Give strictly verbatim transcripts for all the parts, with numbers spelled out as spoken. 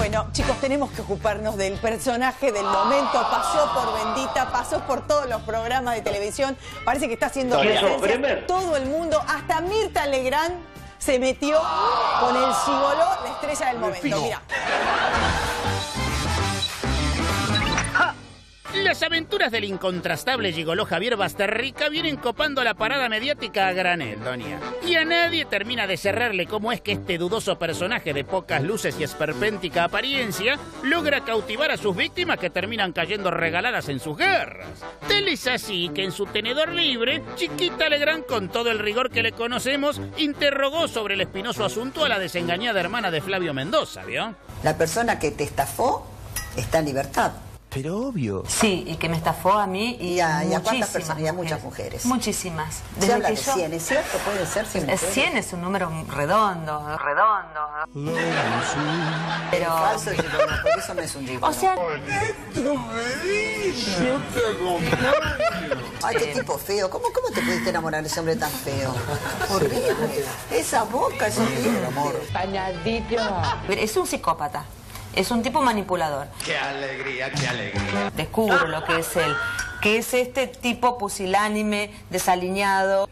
Bueno, chicos, tenemos que ocuparnos del personaje del momento. Pasó por Bendita, pasó por todos los programas de televisión. Parece que está haciendo presencia. Todo el mundo, hasta Mirta Legrand se metió con el gigoló, la estrella del momento. Mira. Las aventuras del incontrastable gigoló Javier Basterrica vienen copando la parada mediática a granel, doña. Y a nadie termina de cerrarle cómo es que este dudoso personaje de pocas luces y esperpéntica apariencia logra cautivar a sus víctimas que terminan cayendo regaladas en sus garras. Tal es así que en su tenedor libre, Chiquita Legrand, con todo el rigor que le conocemos, interrogó sobre el espinoso asunto a la desengañada hermana de Flavio Mendoza, ¿vio? La persona que te estafó está en libertad. Pero obvio. Sí, y que me estafó a mí y, y a, y a cuántas personas, mujeres. y a muchas mujeres. Muchísimas. Desde Se habla de cien, ¿es cierto? Puede ser cien mujeres. cien es un número redondo, redondo. Pero falso gigoló, por eso no es un gigoló. O sea... Ay, qué tipo feo. ¿Cómo, cómo te pudiste enamorar de ese hombre tan feo? Horrible. Esa boca, ese amor. Es un psicópata. Es un tipo manipulador. ¡Qué alegría, qué alegría! Descubro lo que es él. Que es este tipo pusilánime, desaliñado.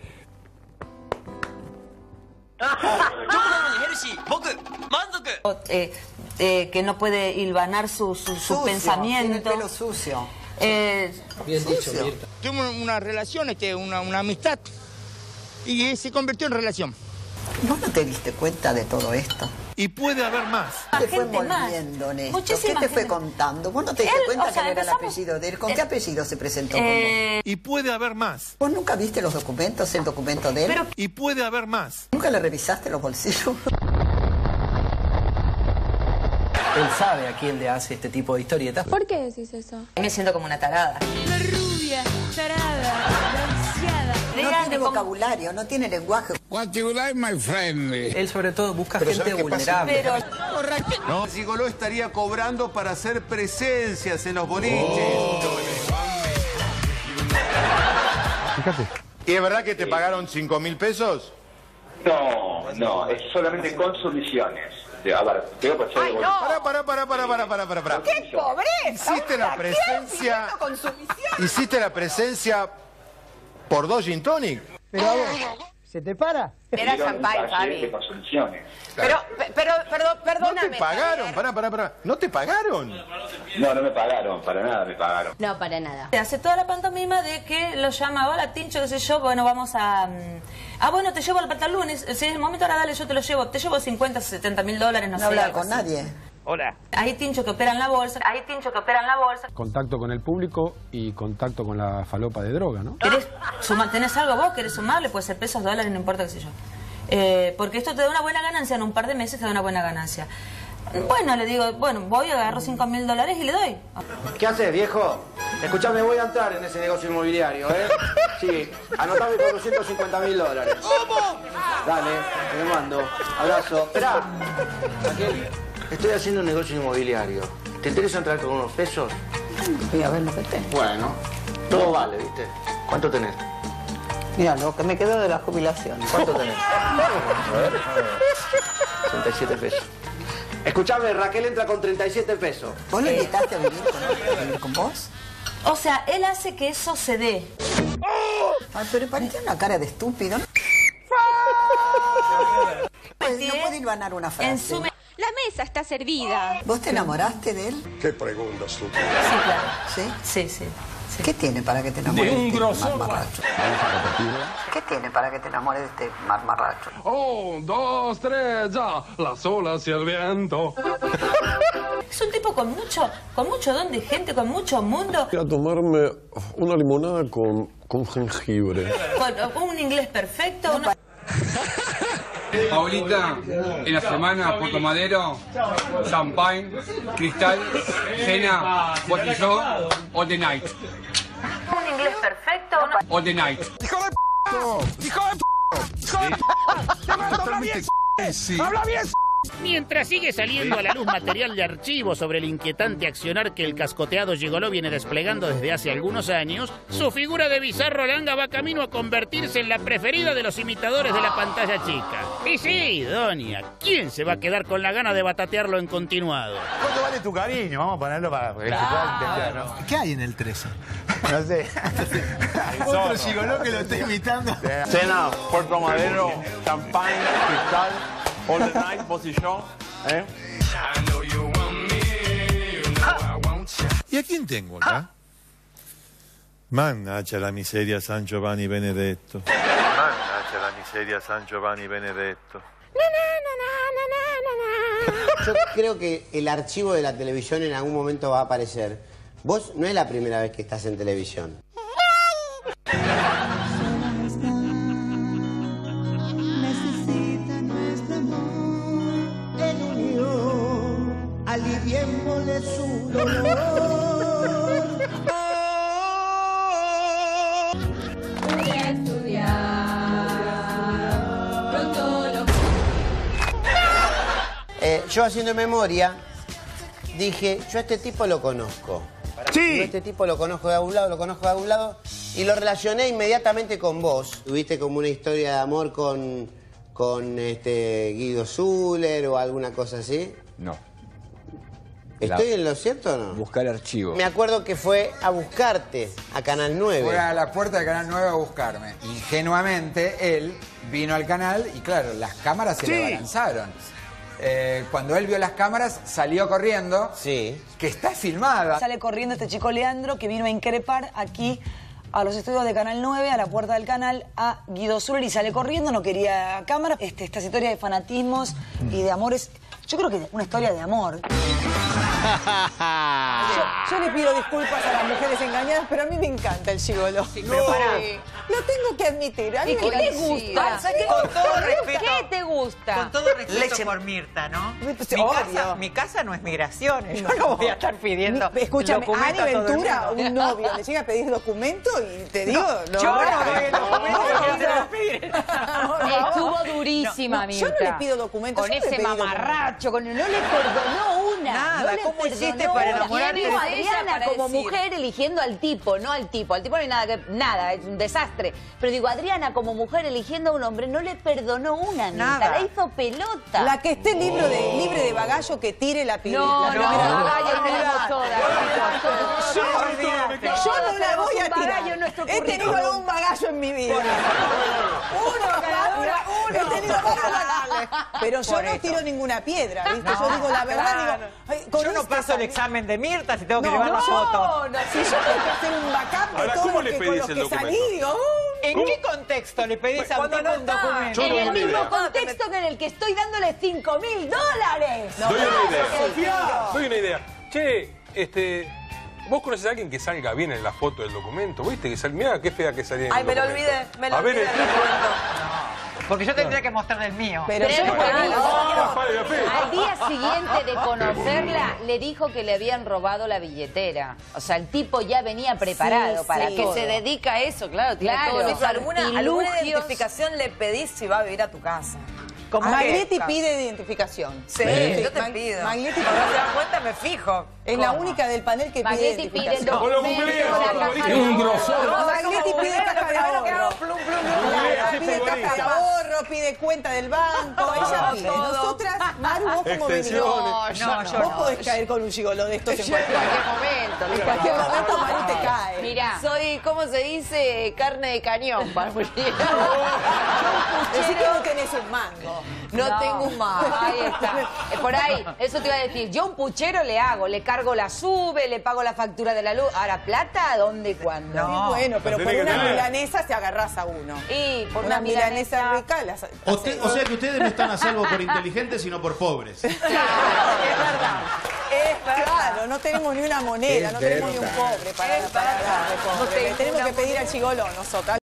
Eh, eh, que no puede hilvanar su, su, su sucio, pensamiento. Tiene el pelo sucio. Eh, Bien dicho, Mirta. Tuvimos una relación, este, una, una amistad, y se convirtió en relación. ¿Vos no te diste cuenta de todo esto? Y puede haber más. ¿Qué te fue envolviendo en esto? ¿Qué te fue contando? ¿Vos no te diste él, cuenta o sea, que no era el empezamos... apellido de él? ¿Con eh, qué apellido se presentó eh... con vos? Y puede haber más. ¿Vos nunca viste los documentos, el documento de él? Pero... Y puede haber más. ¿Nunca le revisaste los bolsillos? Él sabe a quién le hace este tipo de historietas. ¿Por qué decís eso? Me siento como una tarada. Una rubia, tarada, bronceada. No tiene vocabulario, no tiene lenguaje. What you like, my friend? Él sobre todo busca Pero gente vulnerable. Pero... No, el gigoló estaría cobrando para hacer presencias en los boliches. Oh. Fíjate. ¿Y es verdad que te pagaron cinco mil pesos? No, no, es solamente con sumisiones. A ver, tengo que hacer... ¡Ay, no! Pará, pará, pará, pará, pará, pará, pará, pará. ¡Qué pobreza! Hiciste la presencia... Con sumisión. Hiciste la presencia por dos gin tonic. Pero a vos, ¿se te para? Era champán, Fabi. Con sumisiones. Pero, pero, perdón, No perdóname. te pagaron, pará, pará, pará. ¿No te pagaron? No, no me pagaron, para nada me pagaron. No, para nada. Hace toda la pantomima de que lo llama, hola Tincho, qué sé yo, bueno, vamos a... Ah, bueno, te llevo al pantalón, si es el momento, ahora dale, yo te lo llevo. Te llevo cincuenta, setenta mil dólares, no, No sé. hablar con nadie. Hola. Hay Tincho que opera en la bolsa, hay Tincho que opera en la bolsa. Contacto con el público y contacto con la falopa de droga, ¿no? ¿Querés sumar, ¿Tenés algo vos? ¿Querés sumarle? Puede ser pesos, dólares, no importa qué sé yo. Eh, porque esto te da una buena ganancia, en un par de meses te da una buena ganancia. Bueno, le digo, bueno, voy, agarro cinco mil dólares y le doy. ¿Qué haces, viejo? Escuchame, voy a entrar en ese negocio inmobiliario, ¿eh? Sí, anotame cuatrocientos cincuenta mil dólares. ¿Cómo? Dale, te lo mando. Abrazo. Esperá. Raquel, estoy haciendo un negocio inmobiliario. ¿Te interesa entrar con unos pesos? Voy a ver lo que tengo. Bueno, todo vale, ¿viste? ¿Cuánto tenés? Mira, lo que me quedó de la jubilación. ¿Cuánto tenés? treinta y siete pesos. Escuchame, Raquel entra con treinta y siete pesos. ¿Vos le invitaste a vivir con, a vivir con vos? O sea, él hace que eso se dé. Ay, pero parecía una cara de estúpido. ¿No? Pues no puede hilvanar una frase. En su... La mesa está servida. ¿Vos te enamoraste de él? ¿Qué pregunta, Sí, claro. ¿Sí? Sí, sí. sí. ¿Qué tiene para que te enamores de, De un este grosor. marmarracho? ¿Qué tiene para que te enamores de este marmarracho? Un, dos, tres, ya. Las olas y el viento. Es un tipo con mucho, con mucho don de gente, con mucho mundo. Voy a tomarme una limonada con, con jengibre. Con un inglés perfecto. Una... Paulita, en la semana, Puerto Madero, champagne, cristal, cena, botellón, all the night. Un inglés perfecto. Una... All the night. ¡Hijo de p***! ¡Hijo de p***! ¡Hijo de p***! ¡Te mando, habla bien! ¡Habla bien! Mientras sigue saliendo a la luz material de archivo sobre el inquietante accionar que el cascoteado gigoló viene desplegando desde hace algunos años, su figura de bizarro langa va camino a convertirse en la preferida de los imitadores de la pantalla chica. Y sí, doña, ¿quién se va a quedar con la gana de batatearlo en continuado? ¿Cuánto vale tu cariño? Vamos a ponerlo para que se pueda entender, ¿no? ¿Qué hay en el trece? No sé. Otro gigoló que lo está imitando. Cena, Puerto Madero, champagne, cristal, all the night, posición. ¿Eh? ¿Y a quién tengo acá? Mannaggia la miseria San Giovanni Benedetto. Mannaggia la miseria San Giovanni Benedetto. Yo creo que el archivo de la televisión en algún momento va a aparecer. Vos no es la primera vez que estás en televisión. Necesita nuestro amor en unión, aliviémosle su dolor. Voy a estudiar pronto lo... Eh, yo haciendo memoria, dije, yo a este tipo lo conozco. Sí. Yo a este tipo lo conozco de algún lado, lo conozco de algún lado. Y lo relacioné inmediatamente con vos. ¿Tuviste como una historia de amor con, con este Guido Zuller o alguna cosa así? No. ¿Estoy La... en lo cierto o no? Buscar el archivo. Me acuerdo que fue a buscarte a Canal nueve. Fue a la puerta de Canal nueve a buscarme. Ingenuamente, él vino al canal y claro, las cámaras se Sí. le abalanzaron. Eh, cuando él vio las cámaras, salió corriendo. Sí. Que está filmada. Sale corriendo este chico Leandro que vino a increpar aquí a los estudios de Canal nueve, a la puerta del canal, a Guido Zuller y sale corriendo, no quería cámara. Este, estas historias de fanatismos y de amores, yo creo que una historia de amor. Yo, yo le pido disculpas a las mujeres engañadas, pero a mí me encanta el gigoló. Sí, pero pará. Lo tengo que admitir. A mí ¿Y me qué te encanta. gusta? ¿Sabes qué? Con todo respeto. ¿Qué te gusta? Con todo respeto Leche. por Mirta, ¿no? Mi Obvio. casa, mi casa no es migraciones. Yo no voy a estar pidiendo Mi- Escúchame, a Ani documentos a todo el Ventura, mundo. un novio, le llega a pedir documento y te digo... No, yo no doy el documento, no, ¿quién se no. lo pide? Estuvo durísima, No, no, Mirta. yo no le pido documentos. Con yo no le ese pedí mamarracho, con... no le perdonó una. Nada, no le ¿cómo perdonó hiciste para una. enamorarte ¿Quién de dijo ella Adriana para como decir? mujer eligiendo al tipo, no al tipo? Al tipo no hay nada que... Nada, es un desastre. Pero digo, Adriana como mujer eligiendo a un hombre no le perdonó una, Mirta. Nada. La hizo pelota. La que esté libre de, libre de bagallo que tire la piedra. No, la no, primera. no, bagallo tenemos todas. Yo, yo no la voy a tirar. He tenido algún bagallo en mi vida. Uno, ganadora, uno. He tenido varios bagales. Pero yo Por no eso. tiro ninguna piedra, ¿viste? No, yo digo la verdad, claro. digo... ay, con Yo no este paso el sal- examen de Mirta si tengo que No, llevar no, la foto. no, si yo tengo que hacer un backup de Ahora, todos ¿cómo los le que, con pedís los el que documento? salí, digo... "Uh". ¿En qué contexto le pedís a un Cuando tipo no un está. documento? Yo En doy el una mismo idea. contexto que en el que estoy dándole cinco mil dólares. Doy una idea. Sofía. Doy una idea. Che, este... ¿Vos conocés a alguien que salga bien en la foto del documento? ¿Viste? Que sal... Mirá qué fea que salía en Ay, el me lo documento. olvidé, me lo A ver, olvidé. el tipo... Porque yo tendría que mostrarle el mío. Pero yo no Pero- Ah, vale, la fe. Al día siguiente de conocerla, le dijo que le habían robado la billetera. O sea, el tipo ya venía preparado Sí, para sí. todo. Que se dedica a eso, claro. Tiene Claro. todos los ¿Alguna- artilugios. alguna identificación le pedís si va a vivir a tu casa? Con ¿A Maglietti qué? pide identificación. Sí, yo te Mag- pido. Maglietti Cuando se pide. da cuenta me fijo. Es la ¿Cómo? única del panel que pide Maglietti pide el identificación. Con los documento, googleos, la con los caja de googleos. Un ahorro. grosor. No, Maglietti pide caja de Primero que hago ahorro. plum, plum, plum. Claro, Sí, pide favorita. caja de ahorro, pide cuenta del banco, ella pide. todo. Nosotras, Maru, vos como venís. Extensiones. No, yo Vos podés caer con un gigolo de estos en cualquier momento. En cualquier momento Maru te cae. Mirá. Soy, ¿cómo se dice? Carne de cañón. Para Decí que no tenés un mango. No tengo un más. Ahí está. Eh, Por ahí, eso te iba a decir. Yo un puchero le hago, le cargo la sube, le pago la factura de la luz. Ahora, ¿plata? ¿Dónde? ¿Cuándo? Sí, bueno, pero La por tenés que una tener. milanesa te agarrás a uno. Y por Una una, milanesa milanesa rica las... O, te- o sea que ustedes no están a salvo por inteligentes, sino por pobres. Es verdad. Claro, no tenemos ni una moneda, Es no tenemos ni un verdad. pobre para, para dar de pobre. No tengo Tenemos una que pedir al chigoló nosotros.